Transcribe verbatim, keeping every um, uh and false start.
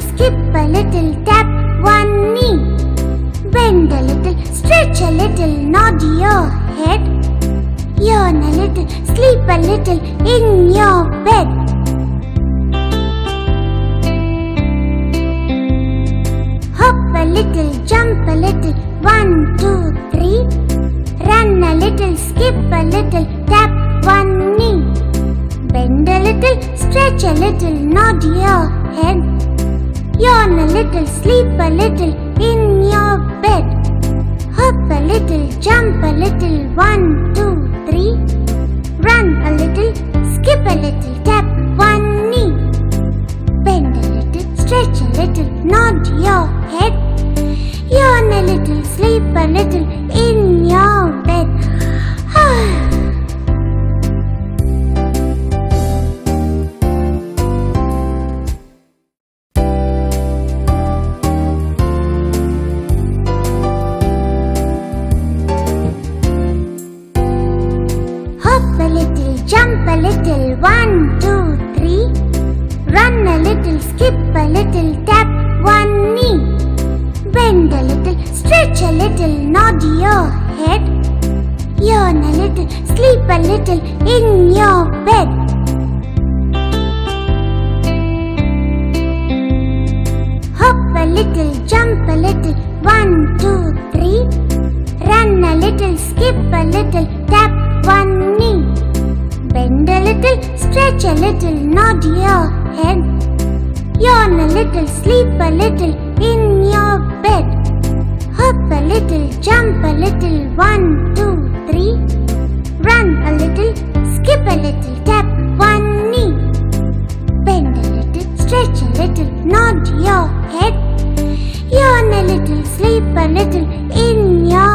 skip a little, tap one knee. Bend a little, stretch a little, nod your head. Yawn a little, sleep a little in your bed. Hop a little, jump a little, one, two, three. Run a little, skip a little, tap one knee. Bend a little, stretch a little, nod your head. Yawn a little, sleep a little in your bed. Hop a little, jump a little, one, two, three. Run a little, skip a little, tap one knee. Bend a little, stretch a little, nod your head. Yawn a little, sleep a little in your bed. Jump a little, one, two, three. Run a little, skip a little, tap one knee. Bend a little, stretch a little, nod your head. Yawn a little, sleep a little in your bed. Hop a little, jump a little, one, two, three. Run a little, skip a little, tap one knee. Bend a little, stretch a little, nod your head. Yawn a little, sleep a little in your bed. Hop a little, jump a little, one, two, three. Run a little, skip a little, tap one knee. Bend a little, stretch a little, nod your head. Yawn a little, sleep a little in your